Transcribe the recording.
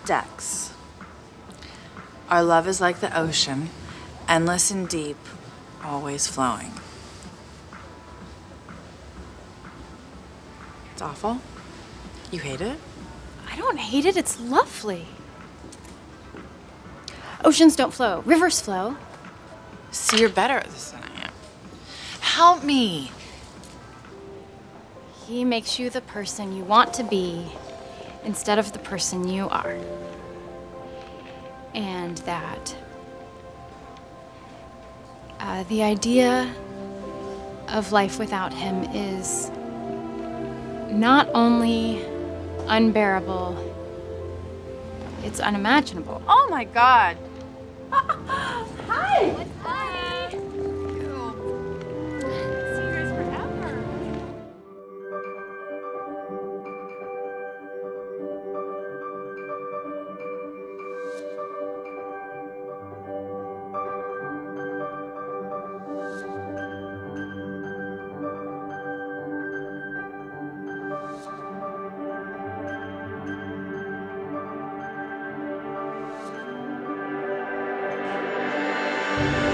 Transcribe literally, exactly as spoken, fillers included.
Dex. Our love is like the ocean, endless and deep, always flowing. It's awful? You hate it? I don't hate it, it's lovely. Oceans don't flow, rivers flow. See, you're better at this than I am. Help me. He makes you the person you want to be instead of the person you are. And that uh, the idea of life without him is not only unbearable, it's unimaginable. Oh my God. Hi! Hi. See you guys forever. Thank you.